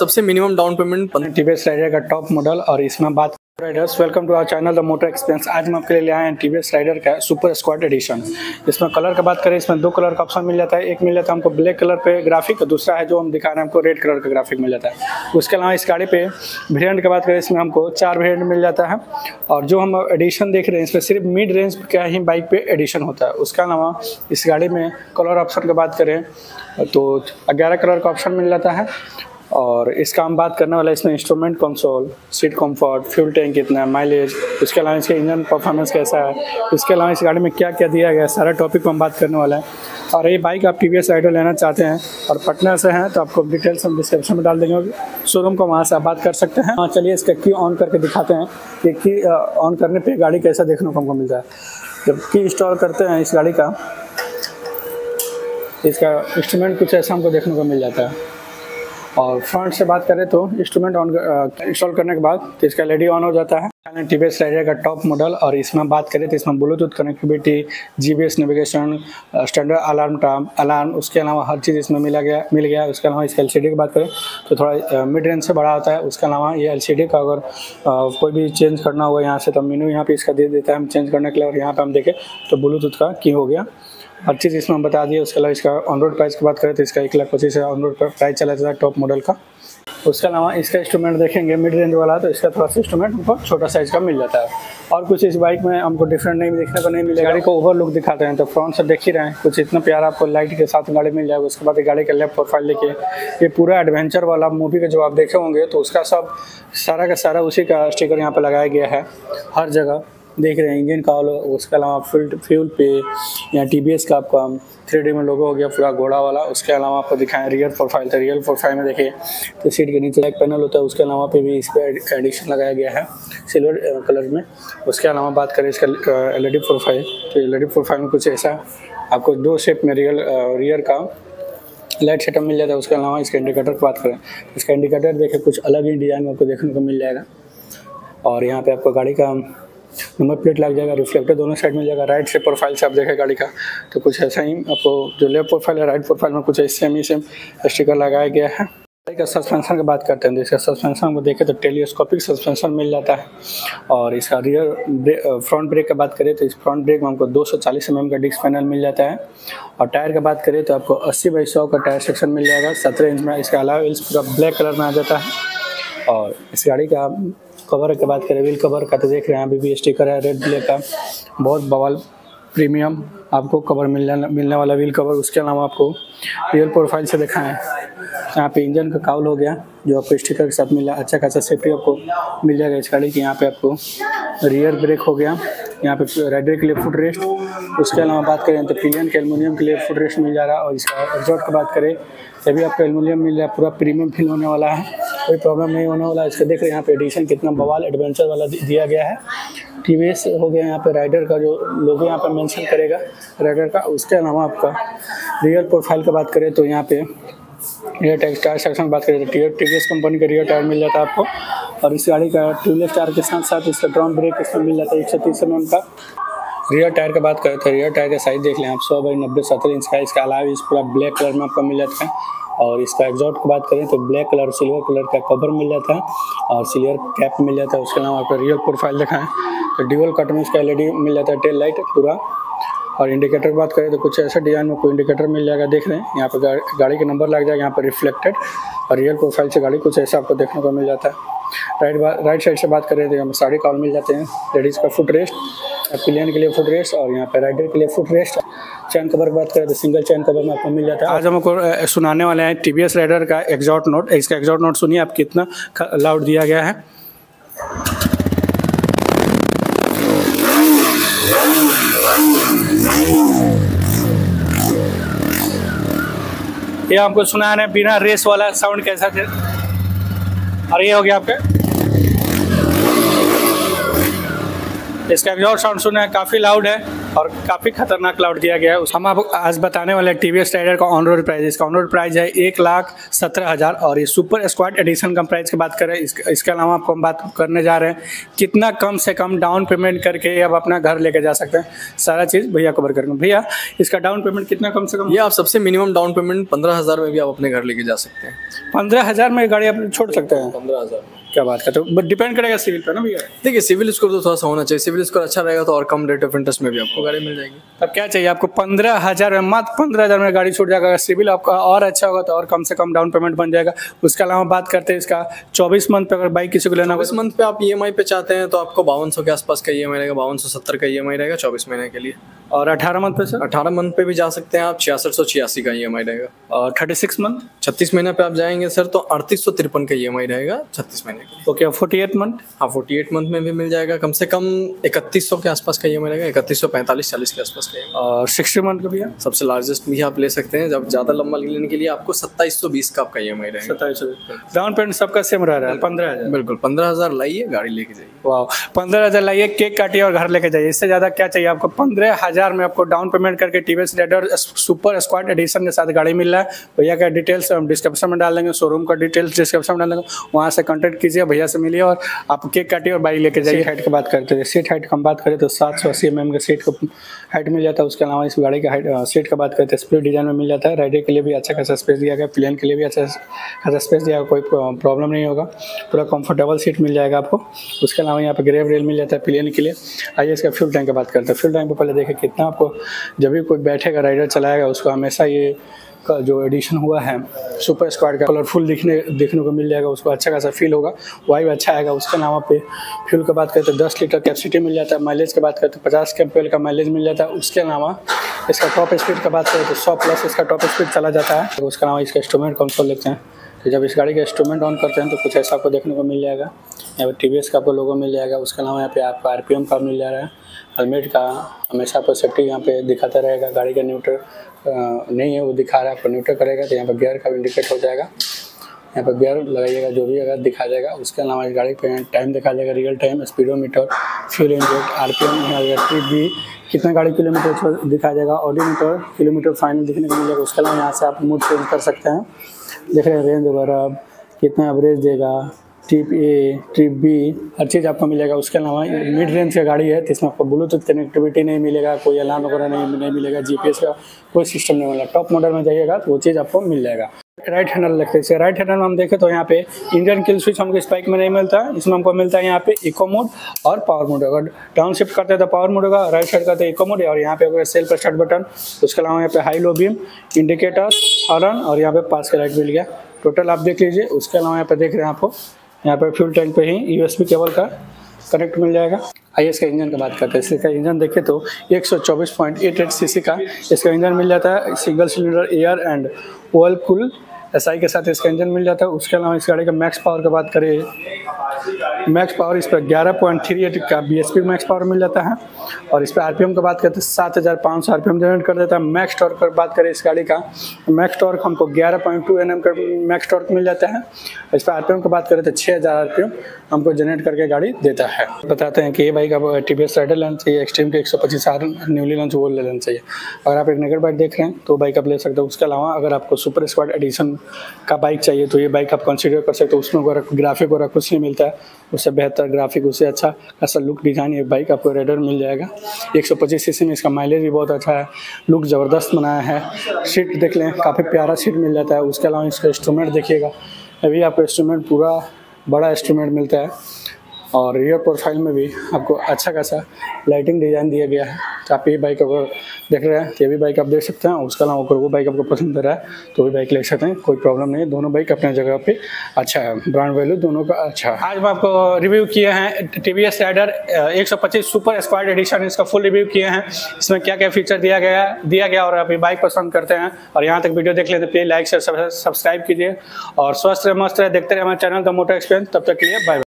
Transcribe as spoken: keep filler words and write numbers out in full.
सबसे minimum down payment TVS rider का top model. और इसमें बात riders welcome to our channel the motor experience. आज हम आपके लिए ले आए हैं टीवीएस राइडर का सुपर स्क्वाड एडिशन। इसमें कलर का बात करें, इसमें दो कलर का ऑप्शन मिल जाता है। एक मिल जाता है हमको ब्लैक कलर पे ग्राफिक, दूसरा है जो हम दिखा रहे हैं हमको रेड कलर का ग्राफिक मिल जाता है। उसके अलावा इस गाड़ी पे वेरिएंट की बात करें, इसमें हमको चार वेरिएंट मिल जाता है। और जो हम एडिशन देख रहे हैं इसमें सिर्फ मिड रेंज का ही बाइक पे एडिशन होता है। उसके अलावा इस गाड़ी में कलर ऑप्शन की बात करें तो ग्यारह कलर का ऑप्शन मिल जाता है। और इसका हम बात करने वाला है इसमें instrument console, seat comfort, fuel tank कितना है, माइलेज, उसके अलावा इसके इंजन परफॉर्मेंस कैसा है, इसके अलावा इस गाड़ी में क्या क्या दिया गया है, सारा टॉपिक पर हम बात करने वाला है। और ये बाइक आप टीवीएस राइडर लेना चाहते हैं और पटना से हैं तो आपको डिटेल्स हम डिस्क्रिप्शन में डाल देंगे, शोरूम को वहाँ से आप बात कर सकते हैं। हाँ चलिए इसका की ऑन करके दिखाते हैं कि की ऑन करने पर गाड़ी कैसा देखने को हमको मिलता है। जब की इंस्टॉल करते हैं इस गाड़ी का, इसका इंस्ट्रूमेंट कुछ ऐसा हमको देखने को मिल जाता है। और फ्रंट से बात करें तो इंस्ट्रूमेंट ऑन इंस्टॉल करने के बाद तो इसका एलईडी ऑन हो जाता है। टीवीएस राइडर का टॉप मॉडल। और इसमें बात करें तो इसमें Bluetooth connectivity, GPS navigation, standard alarm time alarm, उसके अलावा हर चीज़ इसमें मिला गया मिल गया उसके अलावा इसका एलसीडी की बात करें तो थोड़ा मिड रेंज से बड़ा होता है। उसके अलावा ये एलसीडी का अगर आ, कोई भी चेंज करना होगा यहाँ से तो मेनू यहाँ पे इसका दे देता है हम चेंज करने के लिए। और यहाँ पर हम देखें तो ब्लूटूथ का की हो गया, हर चीज़ इसमें हम बता दिए। उसके अलावा इसका ऑन रोड प्राइस की बात करें तो इसका एक लाख पच्चीस हज़ार ऑन रोड पर प्राइस चला जाता है टॉप मॉडल का। उसके अलावा इसका इंस्ट्रूमेंट देखेंगे मिड रेंज वाला तो इसका थोड़ा सा इंस्ट्रूमेंट हमको छोटा साइज़ का मिल जाता है। और कुछ इस बाइक में हमको डिफरेंट नहीं देखने को नहीं मिलेगा। गाड़ी को ओवर लुक दिखाते हैं तो फ्रंट से देख ही रहे हैं, कुछ इतना प्यारा आपको लाइट के साथ गाड़ी मिल जाएगा। उसके बाद गाड़ी का लेफ्ट प्रोफाइल देखिए, ये पूरा एडवेंचर वाला मूवी का जो आप देखे होंगे तो उसका सब सारा का सारा उसी का स्टिकर यहाँ पर लगाया गया है। हर जगह देख रहे हैं इंजन का, उसके अलावा फ्यूल फ्यूल पे या टीवीएस का आपका थ्री डी में लोगो हो गया पूरा घोड़ा वाला। उसके अलावा आपको दिखाएं रियर प्रोफाइल, तो रियर प्रोफाइल में देखिए तो सीट के नीचे एक पैनल होता है, उसके अलावा पे भी इस पर एडिशन लगाया गया है सिल्वर कलर में। उसके अलावा बात करें इसका एलईडी प्रोफाइल, तो एलईडी प्रोफाइल में कुछ ऐसा आपको दो शेप में रियल रियर का लाइट सेटअप मिल जाता है। उसके अलावा इसका इंडिकेटर की बात करें, इसका इंडिकेटर देखिए कुछ अलग ही डिज़ाइन में आपको देखने को मिल जाएगा। और यहाँ पे आपको गाड़ी का नंबर प्लेट लग जाएगा, रिफ्लेक्टर दोनों साइड मिल जाएगा। राइट से प्रोफाइल से आप देखें गाड़ी का तो कुछ ऐसा ही आपको जो लेफ्ट प्रोफाइल है राइट प्रोफाइल में कुछ सेम ही सेम स्टिकर लगाया गया है। गाड़ी का सस्पेंशन की बात करते हैं तो इसका सस्पेंशन को देखें तो टेलीस्कोपिक सस्पेंशन मिल जाता है। और इसका रियर ब्रेक फ्रंट ब्रेक की बात करें तो इस फ्रंट ब्रेक में हमको दो सौ चालीस एम एम का डिस्क पैनल मिल जाता है। और टायर की बात करें तो आपको अस्सी बाई सौ का टायर सेक्शन मिल जाएगा सत्रह इंच में। इसका अलावा व्हील्स पूरा ब्लैक कलर में आ जाता है। और इस गाड़ी का कवर की बात करें, व्हील कवर का तो देख रहे हैं अभी भी स्टिकर है रेड ब्लैक का, बहुत बवाल प्रीमियम आपको कवर मिलने मिलने वाला व्हील कवर। उसके अलावा आपको रियर प्रोफाइल से दिखाएं यहाँ पे इंजन का काउल हो गया जो आपको स्टिकर के साथ मिला, अच्छा खासा सेफ्टी आपको मिल जाएगा इस गाड़ी की। यहाँ पे आपको रियर ब्रेक हो गया, यहाँ पे राइडर के लिए फुट रेस्ट। उसके अलावा बात करें तो पिलियन के एल्युमिनियम के लिए फुट रेस्ट मिल जा रहा है। और इसका एग्जॉस्ट की बात करें तभी आपको एल्युमिनियम मिल रहा है, पूरा प्रीमियम फील होने वाला है, कोई प्रॉब्लम नहीं होने वाला है। इसका देख रहे हैं यहाँ पे एडिशन कितना बवाल एडवेंचर वाला दिया गया है। टीवीएस हो गया, यहाँ पे राइडर का जो लोगो यहाँ पे मेंशन करेगा राइडर का। उसके अलावा आपका रियर प्रोफाइल की बात करें तो यहाँ पे रियर टायर सेक्शन की बात करें तो टीवीएस कंपनी का रियर टायर मिल जाता है आपको। और इस गाड़ी का ट्यूबलेस टायर के साथ साथ इसका ड्रम ब्रेक इसमें मिल जाता है एक सौ तीस एम एम का। रियर टायर की बात करें तो रियर टायर का साइज देख लें आप, सौ बाई नब्बे सत्तर इंच का। इसका अलावा इस पूरा ब्लैक कलर में आपको मिल जाता है। और इसका एग्जॉस्ट की बात करें तो ब्लैक कलर सिल्वर कलर का कवर मिल जाता है और सिल्वर कैप मिल जाता है। उसके अलावा आपको रियर प्रोफाइल दिखाएं तो ड्यूअल कट में इसका एलईडी मिल जाता है, टेल लाइट पूरा। और इंडिकेटर की बात करें तो कुछ ऐसा डिजाइन में कोई इंडिकेटर मिल जाएगा, देख रहे हैं यहाँ पर गा, गाड़ी का नंबर लग जाएगा यहाँ पर रिफ्लेक्टेड। और रियर प्रोफाइल से गाड़ी कुछ ऐसा आपको देखने को मिल जाता है। राइट राइट साइड से बात करें तो हमें साड़ी काउल मिल जाते हैं, लेडीज़ का फुट रेस्ट, पिलियन के लिए फुट रेस्ट और यहाँ पे राइडर के लिए फुट रेस्ट। चैन कवर की बात करें तो सिंगल चैन कवर में आपको मिल जाता है। आज हमको सुनाने वाले हैं टीवीएस राइडर का एग्जॉस्ट नोट। इसका एग्जॉस्ट नोट सुनिए आप कितना लाउड दिया गया है। ये हमको सुना है बिना रेस वाला साउंड कैसा थे। और ये हो गया आपका इसका एग्जॉस्ट साउंड सुना है, काफ़ी लाउड है। और काफ़ी खतरनाक क्लाउड दिया गया है। हम आपको आज बताने वाले टी वी एस राइडर का ऑन रोड प्राइस। इसका ऑन रोड प्राइस है एक लाख सत्रह हज़ार और ये सुपर स्क्वाड एडिशन का प्राइस की बात करें, इस, इसके अलावा आपको हम बात करने जा रहे हैं कितना कम से कम डाउन पेमेंट करके आप अपना घर लेके जा सकते हैं। सारा चीज़ भैया कवर करेंगे। भैया इसका डाउन पेमेंट कितना कम से कम? ये आप सबसे मिनिमम डाउन पेमेंट पंद्रह हज़ार में भी आप अपने घर लेके जा सकते हैं। पंद्रह हज़ार में गाड़ी आप छोड़ सकते हैं? पंद्रह हज़ार क्या बात करते हो, डिपेंड करेगा सिविल पर ना भैया। देखिए सिविल स्कोर तो थोड़ा सा होना चाहिए, सिविल स्कोर अच्छा रहेगा तो और कम रेट ऑफ इंटरेस्ट में भी आपको गाड़ी मिल जाएगी। तब क्या चाहिए आपको? पंद्रह हज़ार में, मात्र पंद्रह हज़ार में गाड़ी छूट जाएगा। अगर सिविल आपका और अच्छा होगा तो और कम से कम डाउन पेमेंट बन जाएगा। उसके अलावा बात करते हैं इसका चौबीस मंथ पे, अगर बाइक किसी को लेना चौबीस मंथ पे आप ई एम आई पे चाहते हैं तो आपको बावन सौ के आसपास का ई एम आई रहेगा, बावन सौ सत्तर का ई एम आई रहेगा चौबीस महीने के लिए। और अठारह मंथ पे सर? अठारह मंथ पे भी जा सकते हैं आप, छियासठ सौ छियासी का ई एम आई रहेगा। और थर्टी सिक्स मंथ छत्तीस महीने पे आप जाएंगे सर तो अड़तीस सौ तिरपन का ई एम आई रहेगा छत्तीस महीने के। Okay, forty eight month? हाँ फोर्टी एट मंथ में भी मिल जाएगा, कम से कम इकतीस सौ के आसपास का ई एम आई रहेगा, इकतीस सौ पैंतालीस चालीस के आसपास का। और सिक्सटी मंथ का भी है? सबसे लार्जेस्ट भी आप ले सकते हैं, जब ज़्यादा लंबा लेने के लिए आपको सत्ताईस सौ बीस का आपका ई एम आई रहेगा। सत्ताईस सौ डाउन पेमेंट सबका सेम रह रहा है पंद्रह हज़ार? बिल्कुल, पंद्रह हज़ार लाइए गाड़ी लेके जाइए। वाह, पंद्रह हज़ार लाइए, केक काटिए और घर लेके जाइए। इससे ज़्यादा क्या चाहिए आपको? पंद्रह हज़ार में आपको डाउन पेमेंट करके T V S rider super squad edition के साथ गाड़ी मिल रहा है। भैया का डिटेल्स हम डिस्क्रिप्शन में डाल देंगे, शोरूम का डिटेल्स डिस्क्रिप्शन में डाल देंगे, वहाँ से कॉन्टैक्ट कीजिए, भैया से मिलिए और आप केक काटिए और बाइक लेके जाइए। हाइट की बात करते हैं, सीट हाइट की हम बात करें तो सात सौ अस्सी एम एम का सीट का हाइट मिल जाता है। उसके अलावा इस गाड़ी का हाइट सीट का बात करते हैं, स्प्लिट डिजाइन में मिल जाता है। राइडर के लिए भी अच्छा खासा स्पेस दिया गया, प्लेन के लिए भी अच्छा खासा स्पेस दिया गया, कोई प्रॉब्लम नहीं होगा, पूरा कंफर्टेबल सीट मिल जाएगा आपको। उसके अलावा यहाँ पे ग्रेव रेल मिल जाता है प्लेन के लिए। आइए इसका फ्यूल टैंक की बात करते हैं। फ्यूल टैंक पर पहले देखें कितना आपको, जब भी कोई बैठेगा राइडर चलाएगा उसको हमेशा ये का जो एडिशन हुआ है सुपर स्क्वाड का कलरफुल दिखने देखने को मिल जाएगा, उसको अच्छा खासा फील होगा, वाइब अच्छा आएगा। उसके अलावा पे फ्यूल की बात करते हैं दस लीटर कैपेसिटी मिल जाता है। माइलेज की बात करते हैं पचास एम्पीयर का माइलेज मिल जाता है। उसके अलावा इसका टॉप स्पीड की बात करें तो सौ प्लस इसका टॉप स्पीड चला जाता है। उसके अलावा इसका इंस्ट्रूमेंट कंसोल लेते हैं तो जब इस गाड़ी का इंस्ट्रूमेंट ऑन करते हैं तो कुछ ऐसा आपको देखने को मिल जाएगा। यहाँ पर टी वी एस का आपको लोगो मिल जाएगा। उसके अलावा यहाँ पे आपको आर पी एम का मिल जा रहा है, हेलमेट का हमेशा आपको सेफ्टी यहाँ पे दिखाता रहेगा। गाड़ी का न्यूट्रल नहीं है वो दिखा रहा है, आपको न्यूट्रल करेगा तो यहाँ पर गियर का इंडिकेट हो जाएगा, यहाँ पर गियर लगाइएगा जो भी अगर दिखा जाएगा। उसके अलावा इस गाड़ी पे टाइम दिखा जाएगा, real time, speedometer, fuel inject, R P M, electric भी कितना गाड़ी किलोमीटर दिखा जाएगा, ऑडोमीटर किलोमीटर फाइनल दिखने को मिल जाएगा। उसके अलावा यहाँ से आप मूड चेंज कर सकते हैं, देख रहे हैं रेंज वगैरह कितना एवरेज देगा, ट्रिप ए ट्रिप बी हर चीज़ आपको मिलेगा। उसके अलावा मिड रेंज की गाड़ी है तो इसमें आपको ब्लूटूथ कनेक्टिविटी नहीं मिलेगा, कोई अलार्म वगैरह नहीं नहीं मिलेगा, जी पी एस का कोई सिस्टम नहीं मिलेगा। टॉप मॉडल में जाइएगा तो वो चीज़ आपको मिल जाएगा। राइट हैंडल लगते हैं, राइट हैंडल में हम देखें तो यहाँ पे इंजन किल स्विच हमको इस बाइक में नहीं मिलता है, इसमें हमको मिलता है यहाँ पे इको मोड और पावर मोड। अगर डाउन शिफ्ट करते हैं तो पावर मोड होगा, राइट साइड करते हैं इको मोड, और यहाँ पे होगा सेल्फ स्टार्ट बटन। उसके अलावा यहाँ पे high low beam, indicator, horn और यहाँ पे पास का लाइट मिल गया। टोटल आप देख लीजिए। उसके अलावा यहाँ पे देख रहे हैं आपको यहाँ पे फ्यूल टैंक पे ही यू एस बी केबल का कनेक्ट मिल जाएगा। आइए इसका इंजन की बात करते हैं। इसका इंजन देखें तो एक सौ चौबीस पॉइंट एट एट सीसी का इसका इंजन मिल जाता है। Single cylinder air and oil cool S I के साथ इसका इंजन मिल जाता है। उसके अलावा इस गाड़ी का मैक्स पावर की बात करें, मैक्स पावर इस पर ग्यारह पॉइंट थ्री एट का B S P max power मिल जाता है। और इस पर आर पी एम की बात करते हैं सात हज़ार पाँच सौ आर पी एम जनरेट कर देता है। मैक्स टॉर्क की बात करें इस गाड़ी का, मैक्स टॉर्क हमको ग्यारह पॉइंट टू एन एम का मैक्स टॉर्क मिल जाता है। इस पर आर पी एम की बात करें तो छः हज़ार आर पी एम हमको जनरेट करके गाड़ी देता है। बताते हैं कि ये बाइक आप टी वी एस राइडर लेना चाहिए, एक्सट्रीम के एक सौ पच्चीस आर न्यूली लॉन्च वो ले लेना चाहिए। अगर आप एक नेगेट बाइक देख रहे हैं तो बाइक आप ले सकते हो। उसके अलावा अगर आपको सुपर स्क्वाड एडिशन का बाइक चाहिए तो ये बाइक आप कंसीडर कर सकते हो। उसमें ग्राफिक वगैरह कुछ नहीं मिलता है, उससे बेहतर ग्राफिक, उससे अच्छा खासा लुक डिज़ाइन ये बाइक आपको राइडर मिल जाएगा। एक सौ पच्चीस सीसी में इसका माइलेज भी बहुत अच्छा है, लुक ज़बरदस्त बनाया है। सीट देख लें, काफ़ी प्यारा सीट मिल जाता है। उसके अलावा इसका इंस्ट्रूमेंट देखिएगा, अभी आपको इंस्ट्रूमेंट पूरा बड़ा इंस्ट्रूमेंट मिलता है और रियर प्रोफाइल में भी आपको अच्छा खासा लाइटिंग डिज़ाइन दिया गया है। तो आप ये बाइक अगर देख रहे हैं तो ये भी बाइक आप देख सकते हैं। उसके अलावा अगर वो बाइक आपको पसंद आ रहा है तो भी बाइक ले सकते हैं, कोई प्रॉब्लम नहीं है। दोनों बाइक अपने जगह पे अच्छा है, ब्रांड वैल्यू दोनों का अच्छा है। आज हम आपको रिव्यू किए हैं टी वी एस राइडर एक सौ पच्चीस सुपर स्क्वाड एडिशन, इसका फुल रिव्यू किए हैं। इसमें क्या क्या फीचर दिया गया दिया गया और आप ये बाइक पसंद करते हैं और यहाँ तक वीडियो देख लेते हैं, प्लीज लाइक से सब्सक्राइब कीजिए और स्वस्थ रहे मस्त रहे देखते रहे हमारे चैनल द मोटर एक्सपीरियंस। तब तक के लिए बाय।